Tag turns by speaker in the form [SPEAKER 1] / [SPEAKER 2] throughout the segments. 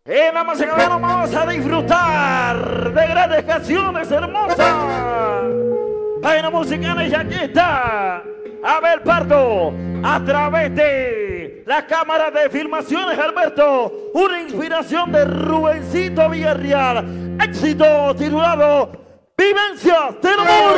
[SPEAKER 1] En la música vamos a disfrutar de grandes canciones hermosas. Vaina musicales y aquí está Abel Pardo a través de la cámara de filmaciones Alberto, una inspiración de Rubencito Villarreal, éxito titulado Vivencias del Amor.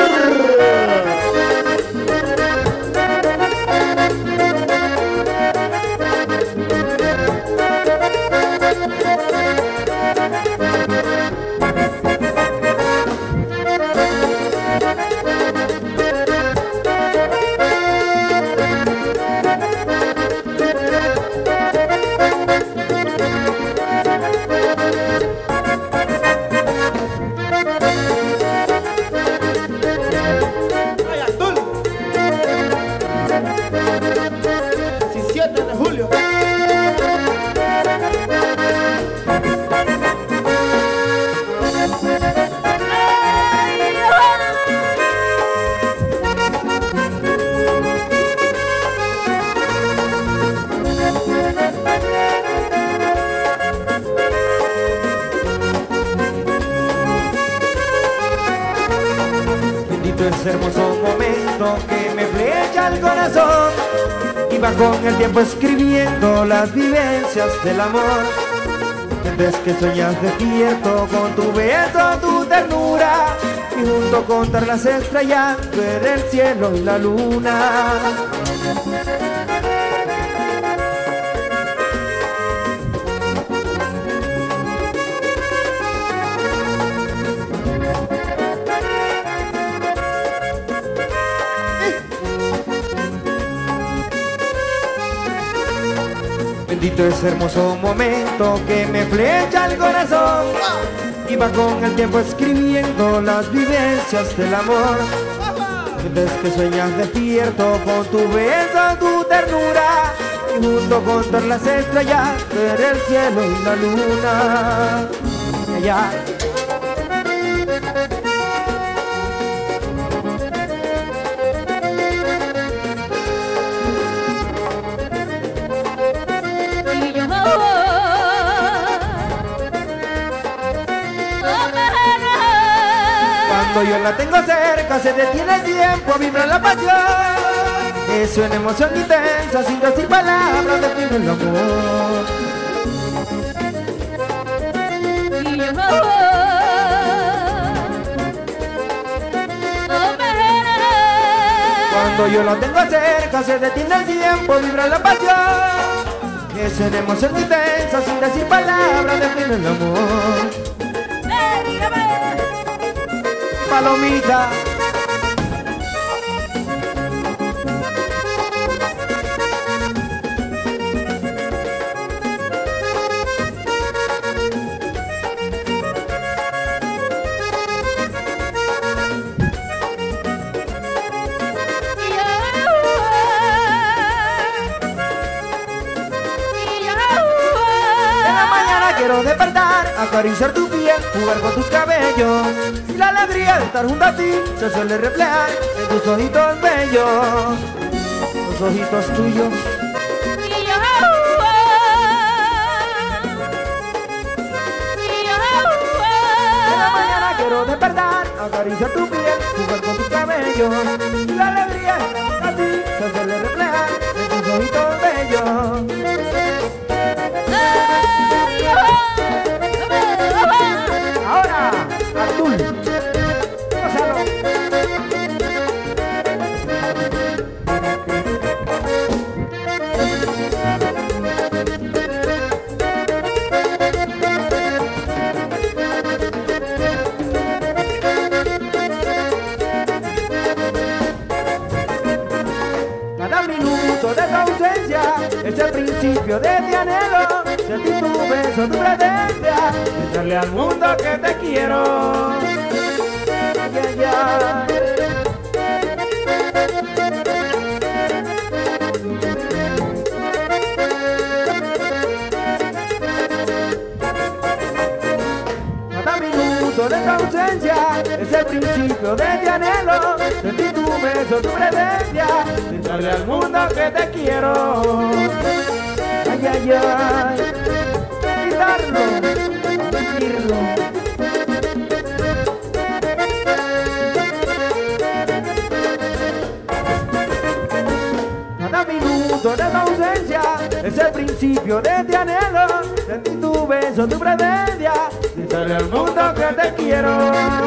[SPEAKER 2] Ese hermoso momento que me flecha el corazón y va con el tiempo escribiendo las vivencias del amor. Desde que sueñas despierto con tu beso, tu ternura y junto contar las estrellas, ver el cielo y la luna. Bendito ese hermoso momento que me flecha el corazón y va con el tiempo escribiendo las vivencias del amor. Desde que sueñas despierto con tu beso, tu ternura y junto con todas las estrellas, ver el cielo y la luna. Ya. Cuando yo la tengo cerca se detiene el tiempo, vibra la pasión. Es una emoción intensa, sin decir palabras, define el amor. Cuando yo la tengo cerca se detiene el tiempo, vibra la pasión. Es una emoción intensa, sin decir palabras, define el amor. Palomita. En la mañana quiero despertar, acariciar tu piel, jugar con tus cabellos. Y la alegría de estar junto a ti se suele reflejar en tus ojitos bellos, los ojitos tuyos. En la mañana quiero despertar, acariciar tu piel, jugar con tus cabellos. Y la alegría de estar junto a ti se suele reflejar en tus ojitos bellos. Ahora, Abdul, gózalo. Cada minuto de tu ausencia es el principio de mi anhelo. Sentí tu beso, tu presencia, entrarle al mundo que te quiero. Ay, ay, ay. Cada minuto de tu ausencia es el principio de mi anhelo. Sentí tu beso, tu presencia, entrarle al mundo que te quiero. Ay, ay, ay. Guitarra. vivirlo. Cada minuto de tu ausencia es el principio de este anhelo. Sentí tu beso, tu presencia, gritarle al mundo que te quiero.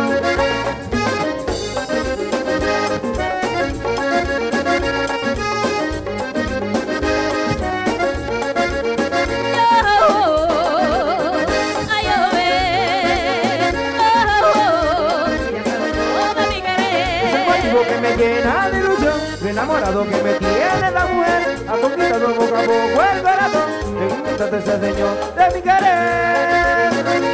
[SPEAKER 2] Que me llena de ilusión, lo enamorado que me tiene la mujer, ha conquistado poco a poco el corazón, en un instante se adueñó de mi querer.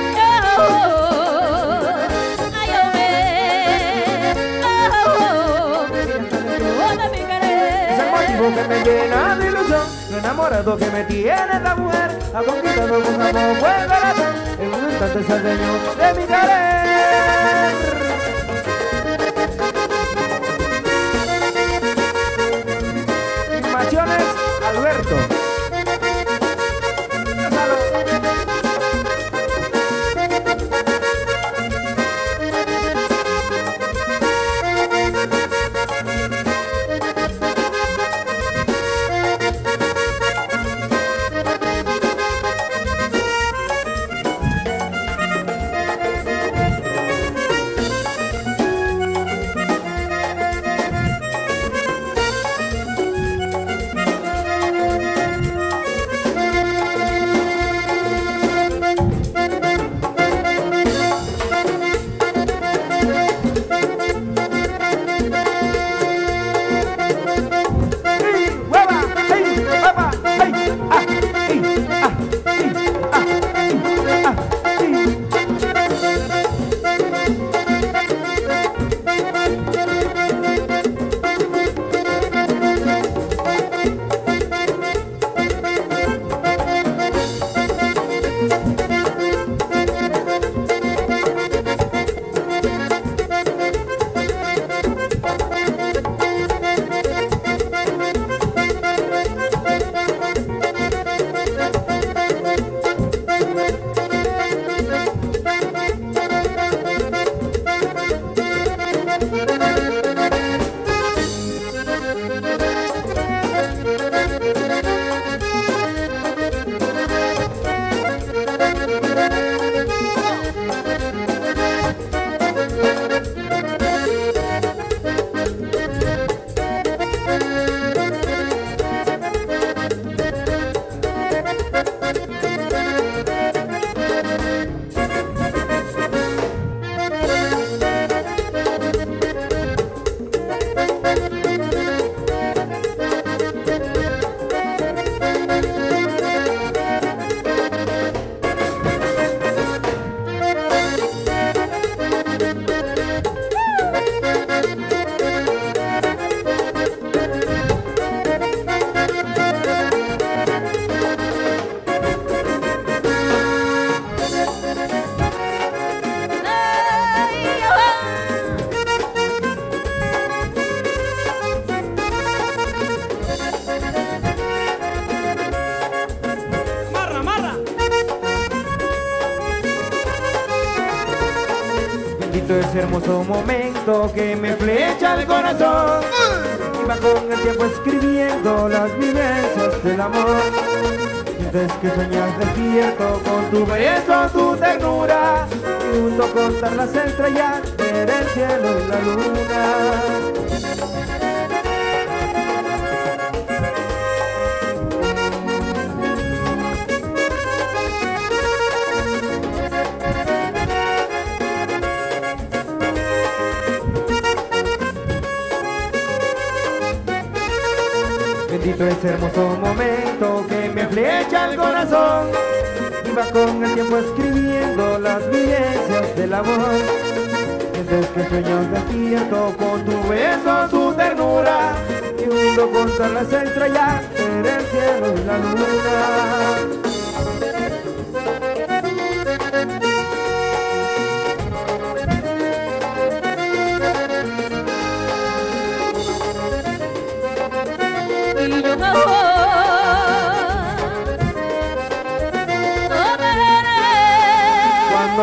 [SPEAKER 2] Es el motivo que me llena de ilusión, lo enamorado que me tiene la mujer, ha conquistado poco a poco el corazón, en un instante se adueñó de mi querer. Alberto. Ese hermoso momento que me flecha el corazón, iba con el tiempo escribiendo las vivencias del amor. Mientras que sueñas despierto con tu beso, tu ternura, y junto contar las estrellas, ver el cielo y la luna. Bendito ese hermoso momento que me flecha el corazón, iba con el tiempo escribiendo las vivencias del amor. Mientras que sueño despierto con tu beso, tu ternura, y junto contra las estrellas, ver el cielo y la luna.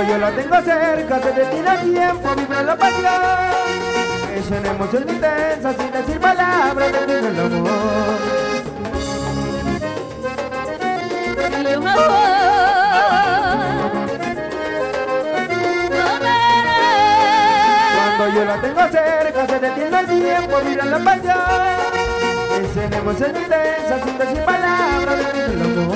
[SPEAKER 2] yo la tengo cerca, se detiene el tiempo, vibra la pasión. Es una emoción intensa, sin decir palabras, detiene el amor. Cuando yo la tengo cerca, se detiene el tiempo, vibra la pasión. Es una emoción intensa, sin decir palabras, detiene el amor.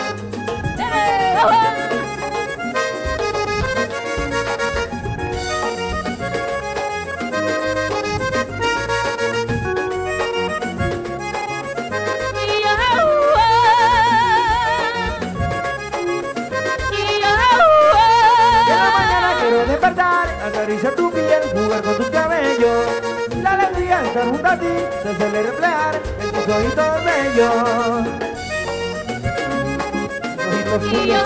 [SPEAKER 2] Acaricia tu piel, jugar con tus cabellos. La alegría de estar junto a ti se suele reflejar en tus ojitos bellos. Ojitos tuyos.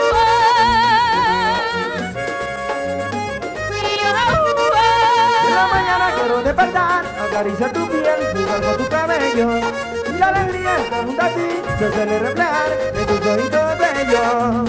[SPEAKER 2] En la mañana quiero despertar, acaricia tu piel, jugar con tus cabellos. La alegría de estar junto a ti se suele reflejar en tus ojitos bellos.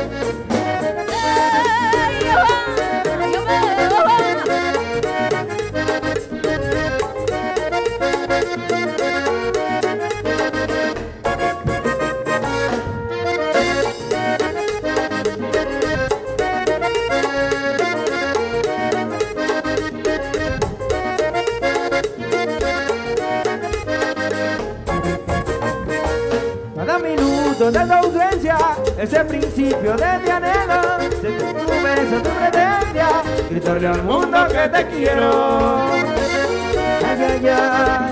[SPEAKER 2] Cada minuto de tu ausencia es el principio de mi anhelo. Si tu beso tu presencia, gritarle al mundo que te quiero. Ay, ay, ay.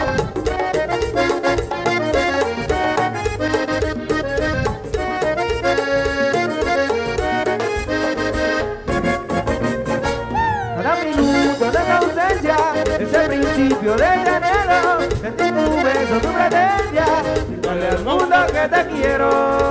[SPEAKER 2] Cada minuto de tu ausencia es el principio de mi anhelo. Sentir tu beso, tu presencia, gritarle al mundo que te quiero.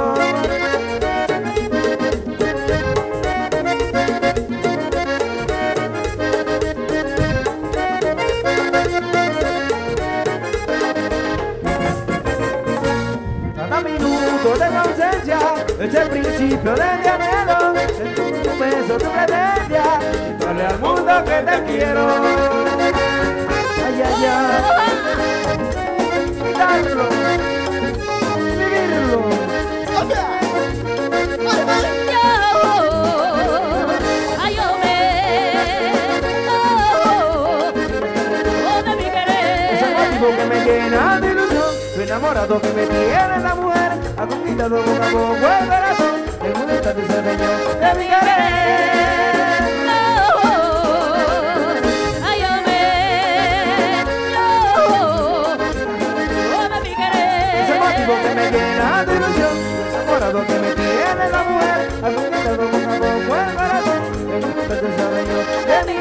[SPEAKER 2] Cada minuto de tu ausencia es el principio de mi anhelo. Sentir tu beso, tu presencia, gritarle al mundo que te quiero. Ay, ay, ay. Darlo, vivirlo. Es el motivo que me llena de ilusión. Estoy enamorado que me tiene la mujer. Ha conquistado poco a poco el corazón. El mundo está de ese dueño de mi querer. Que me llena de ilusión, enamorado que me tiene la mujer, ha conquistado poco a poco el corazón, el mundo te sabe yo de mi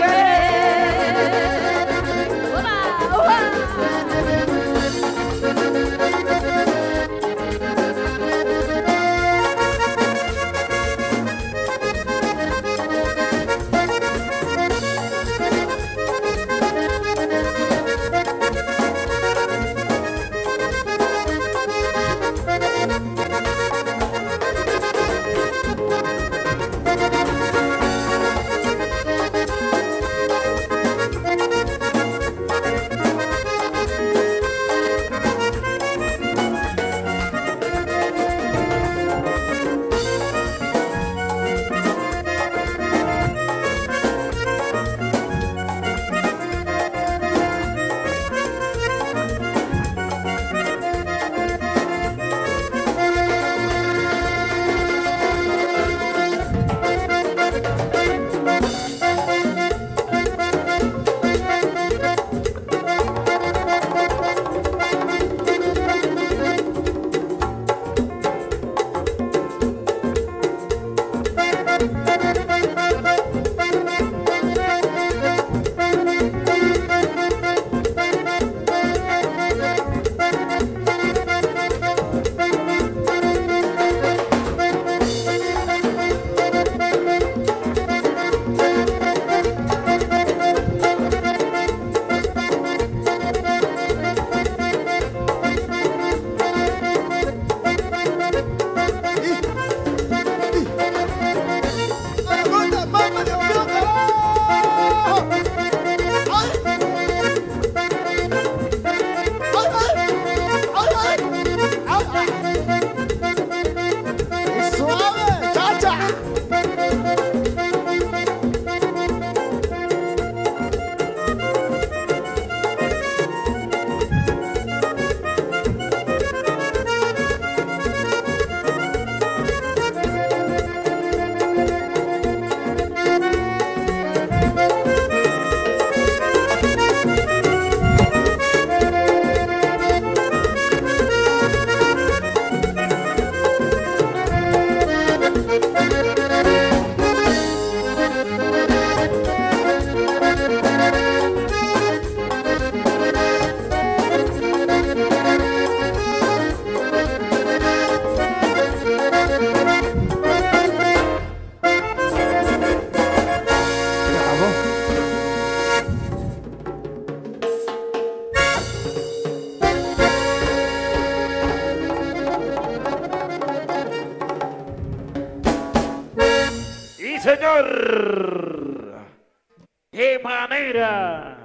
[SPEAKER 1] señor. ¡Qué manera!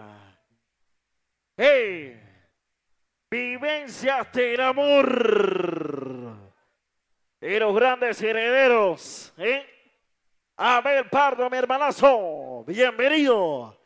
[SPEAKER 1] ¡Hey! Vivencias del amor de los grandes herederos, ¿eh? Abel Pardo, mi hermanazo, bienvenido